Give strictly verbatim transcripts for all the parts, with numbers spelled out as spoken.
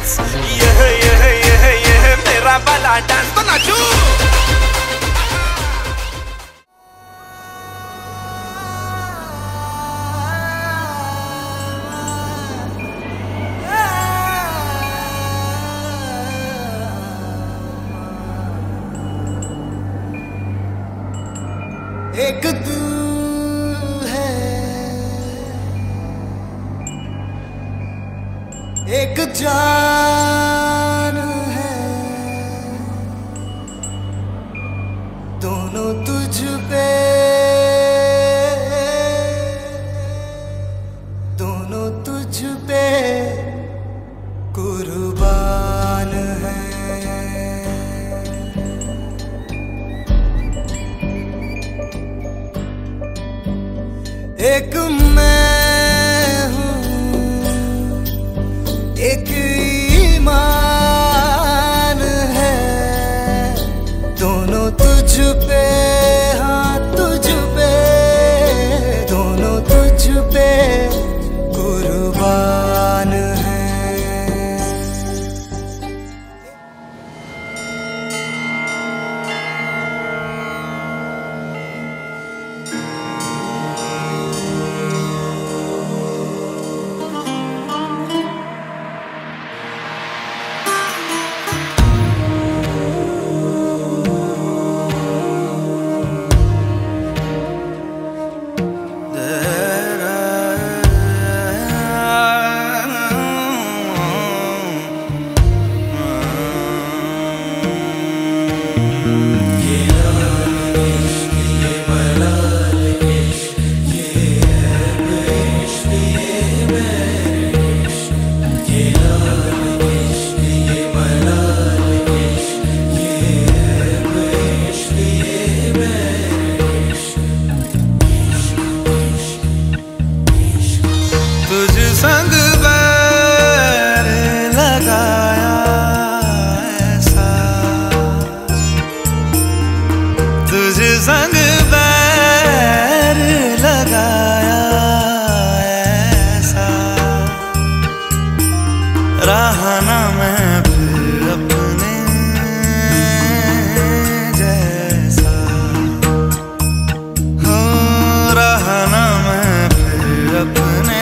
Dance, ये ये ये ये मेरा वाला डांस तो नाचू। एक तू है, एक जान है, दोनों तुझ पे, दोनों तुझ पे कुर्बान है। एक मैं हूँ, एक ईमान है, दोनों तुझ पे, हाँ तुझ पे, दोनों तुझ पे कुर्बान है। संग बैर लगाया ऐसा, तुझ संग बैर लगाया ऐसा, रहा ना मैं फिर अपने जैसा, हो रहा ना मैं फिर अपने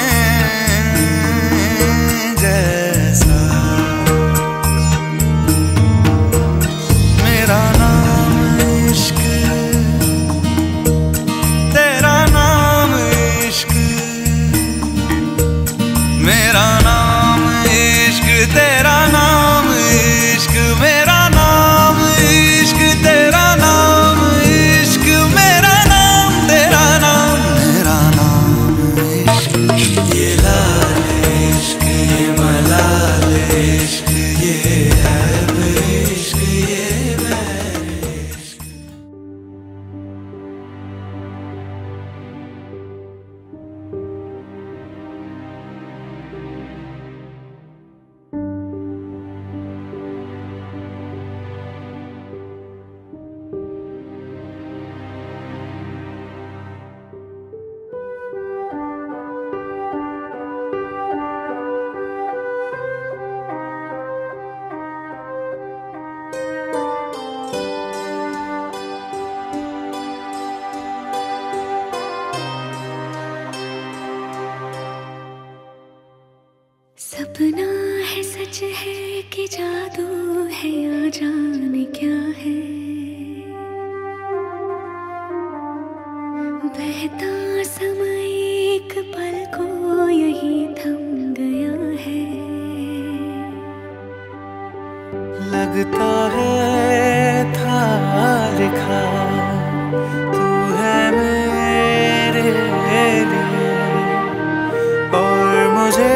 सपना है सच है कि जादू है या जाने क्या है, बहता समय एक पल को यही थम गया है। लगता है था लिखा तू है मेरे लिए, और मुझे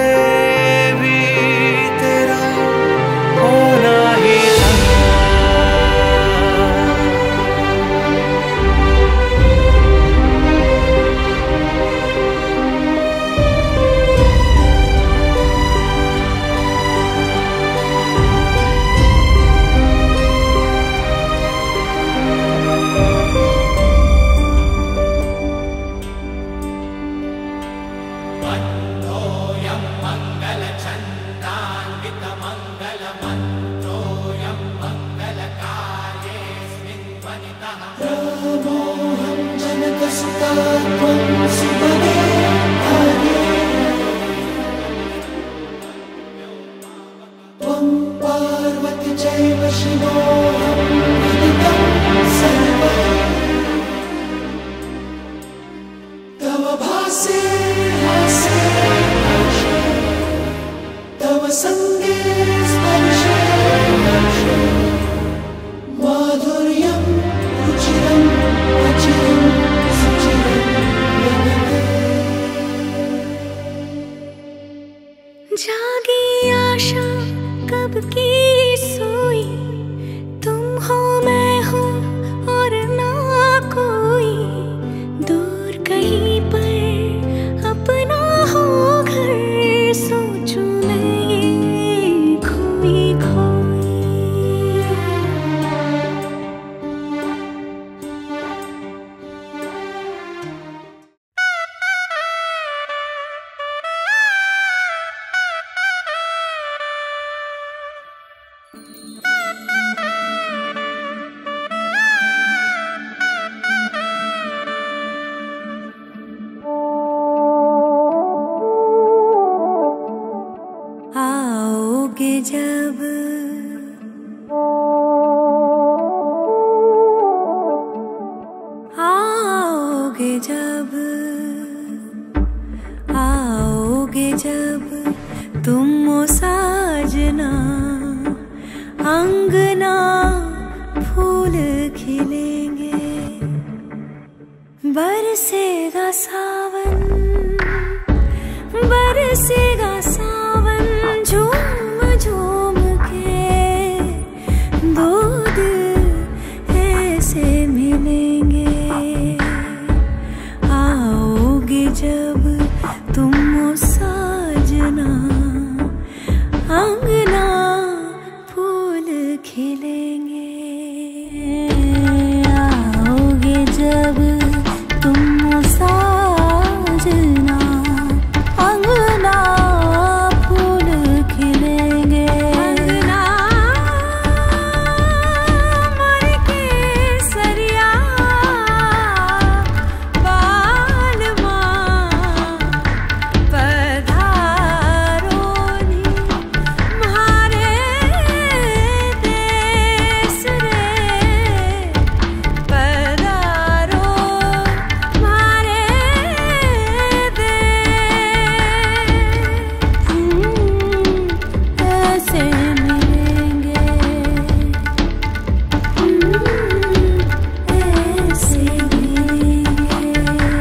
जागी आशा कब की सोई, तुम हो मैं हूँ और ना कोई, दूर कहीं पर अपना हो घर, सोचूं मैं ये खोई खोई। आओगे जब आओगे जब आओगे जब तुम ओ साजना, अंगना फूल खिलेंगे, बरसेगा सावन बरसेगा सावन, झूम झूम के दो दिल ऐसे मिलेंगे। आओगे जब तुम ओ साजना, अंगना फूल खिलेंगे। आओगे जब तुम ओ साजना, अंगना फूल खिलेंगे। अंगना मोर के सरिया बालमा, पधारो नी म्हारे देश रे, पधारो म्हारे ऐसे मिलेंगे, ऐसे मिलेंगे।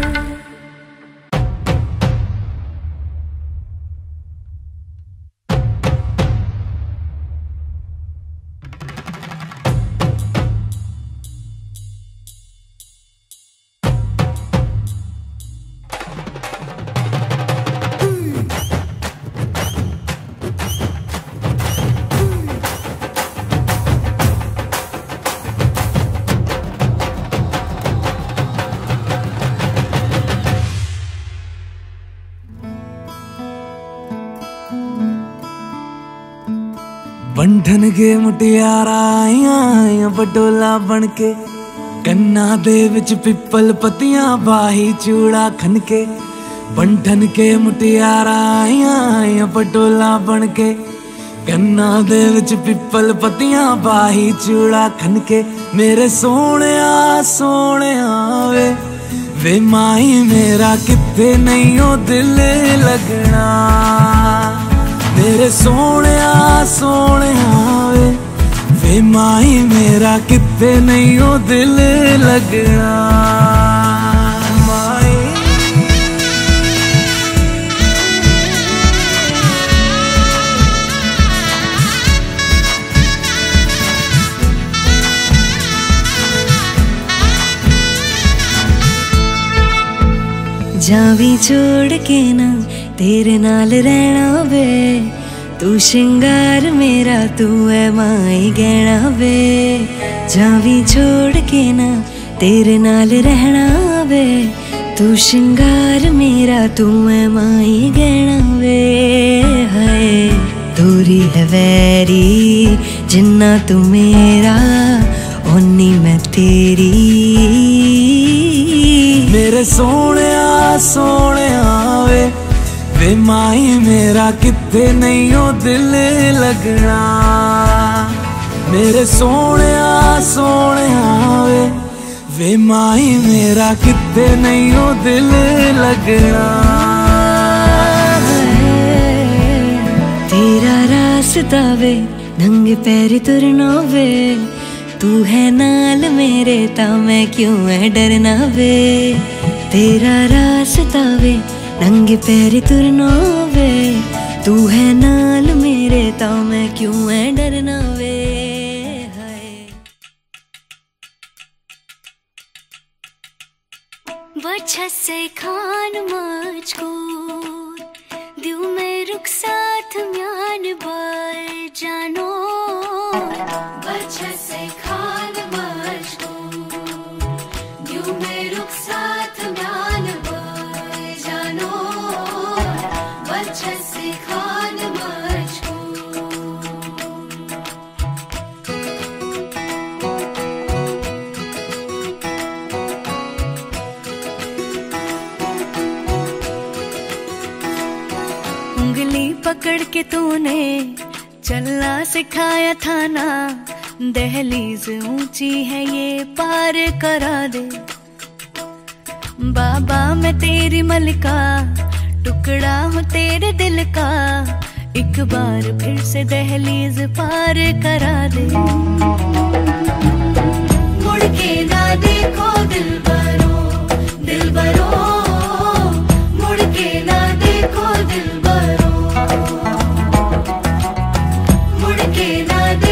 बंधन के मुटियारा आइयां आइयां पटोला बनके, कन्ना दे विच पिपल पतियां बाही चूड़ा खनके। बंधन के मुटियारा आइयां आइयां पटोला बनके, कन्ना दे विच पिपल पतियां बाही चूड़ा खनके। मेरे सोहणिया सोहणिया वे वे माही मेरा किथे नहीं ओ दिल लगना। मेरे सोहणिया सोहणिया वे वे माही मेरा किथे नहीं ओ दिल लगना। माही जावी छोड़ के ना तेरे नाल रहना वे, तू श्रृंगार मेरा तू है माई गहना वे। जावी छोड़ के ना तेरे नाल रहना वे, तू श्रृंगार मेरा तू है माई गहना वे। हाय दूरी है वैरी जिन्ना तू मेरा ओनी मैं तेरी। मेरे सोने सोने वे वे माई मेरा किथे नहीं हो दिल लगना। मेरे सोने सोने वे वे माई मेरा किथे नहीं हो दिल लगना। तेरा रास्ता वे नंगे पैर तुरना वे तू है नाल मेरे ता मैं क्यों है डरना वे। तेरा रास्ता वे नंगे पैर तुरना वे तू है नाल मेरे ता मैं क्यों है डरना वे। बच्चा से खान मुझको दिल में रुक साथ म्यान बार जानो। बच्चा से खान मुझको दिल में रुक साथ म्यान बार जानो। बच्चा से खान मुझको उंगली पकड़ के तूने चलना सिखाया था ना। दहलीज ऊंची है ये पार करा दे। बाबा मैं तेरी मलिका टुकड़ा हूँ तेरे दिल का। एक बार फिर से दहलीज पार करा दे। मुड़ के ना देखो दिल बरो दिल बरो मुड़ के ना देखो दिल बरो मुड़ के ना